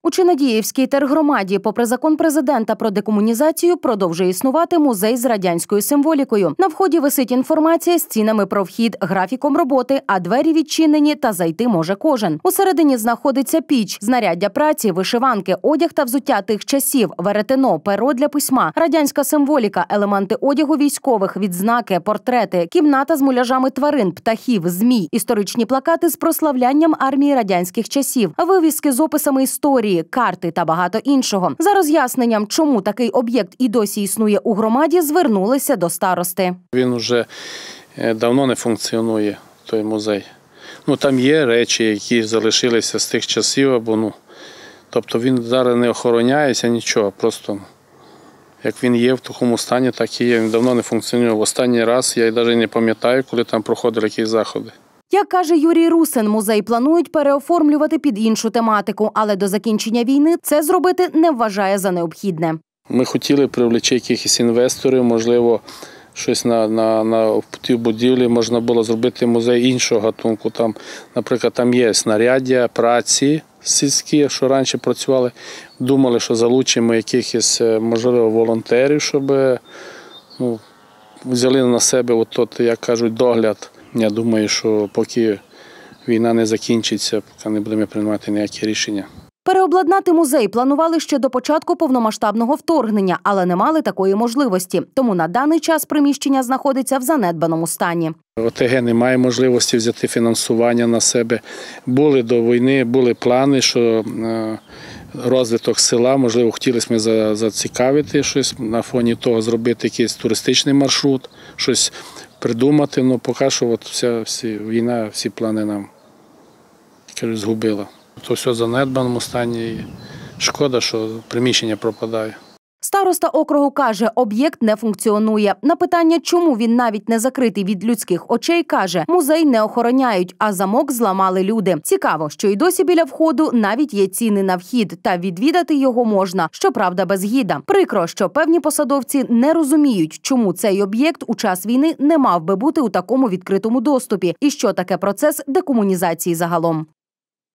У Чинадіївській тергромаді, попри закон президента про декомунізацію, продовжує існувати музей з радянською символікою. На вході висить інформація з цінами про вхід, графіком роботи, а двері відчинені та зайти може кожен. Усередині знаходиться піч, знаряддя праці, вишиванки, одяг та взуття тих часів, веретено, перо для письма, радянська символіка, елементи одягу військових, відзнаки, портрети, кімната з муляжами тварин, птахів, змій, історичні плакати з прославлянням армії радянських часів, вивіски з описами історії, карти та багато іншого. За роз'ясненням, чому такий об'єкт і досі існує у громаді, звернулися до старости. Він вже давно не функціонує, той музей. Там є речі, які залишилися з тих часів, тобто він зараз не охороняється, нічого, просто як він є в такому стані, так і є. Він давно не функціонує. В останній раз я навіть не пам'ятаю, коли там проходили якісь заходи. Як каже Юрій Русин, музей планують переоформлювати під іншу тематику, але до закінчення війни це зробити не вважає за необхідне. Ми хотіли привлечь якихось інвесторів, можливо, щось на тій будівлі можна було зробити музей іншого гатунку. Наприклад, там є знаряддя праці сільські, що раніше працювали. Думали, що залучимо якихось, можливо, волонтерів, щоб взяли на себе, як кажуть, догляд. Я думаю, що поки війна не закінчиться, поки не будемо приймати ніякі рішення. Переобладнати музей планували ще до початку повномасштабного вторгнення, але не мали такої можливості. Тому на даний час приміщення знаходиться в занедбаному стані. ОТГ не має можливості взяти фінансування на себе. Були до війни, були плани, що розвиток села, можливо, хотілося ми зацікавити щось, на фоні того зробити якийсь туристичний маршрут, щось придумати, але поки що війна всі плани нам згубила. То все в занедбаному стані і шкода, що приміщення пропадає. Староста округу каже, об'єкт не функціонує. На питання, чому він навіть не закритий від людських очей, каже, музей не охороняють, а замок зламали люди. Цікаво, що й досі біля входу навіть є ціни на вхід, та відвідати його можна, щоправда, без гіда. Прикро, що певні посадовці не розуміють, чому цей об'єкт у час війни не мав би бути у такому відкритому доступі і що таке процес декомунізації загалом.